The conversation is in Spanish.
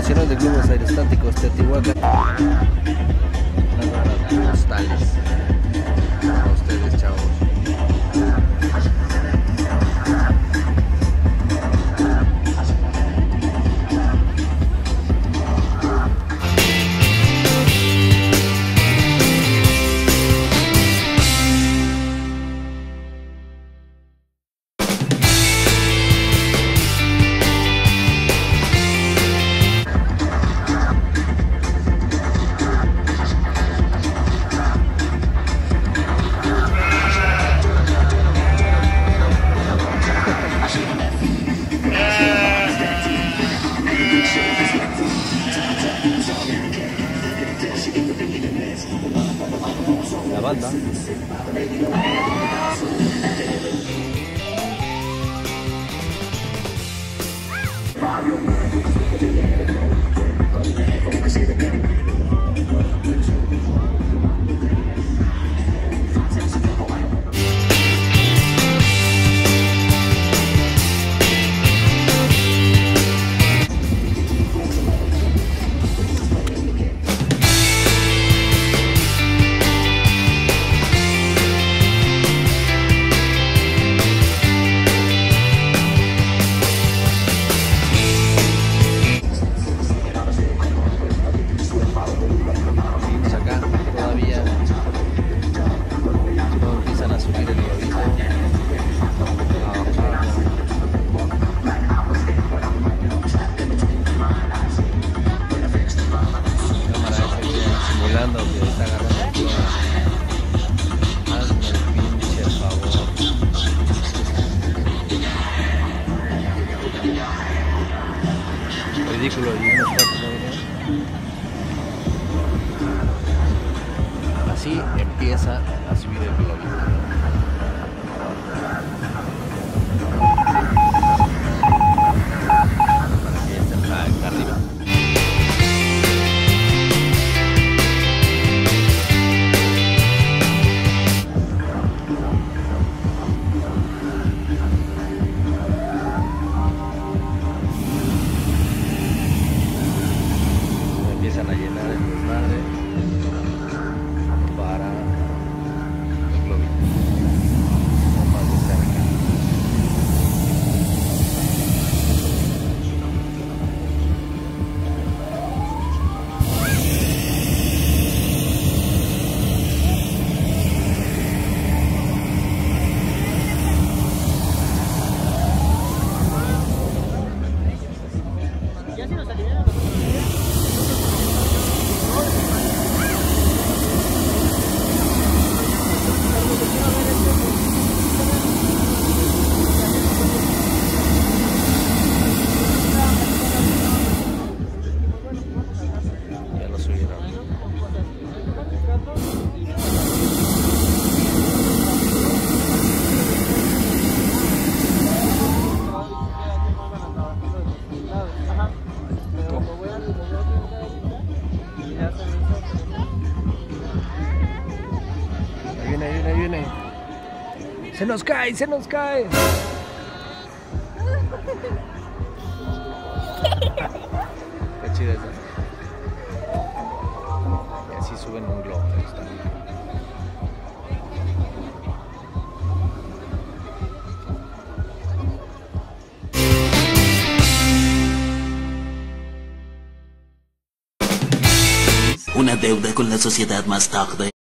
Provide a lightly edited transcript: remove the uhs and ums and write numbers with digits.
Nacional de Globos Aerostáticos Teotihuacán. Unas postales para ustedes, chavos. La banda. Que está agarrando toda. Hazme el pinche favor. Ridículo y unos cuantos no. Así empieza a subir el globito. Para que estén acá arriba. Empiezan a llenar el desmadre para el globito más de cerca. Ahí viene. Se nos cae, se nos cae. Qué chida esa. Y así suben un globo. Ahí está. Una deuda con la sociedad más tarde.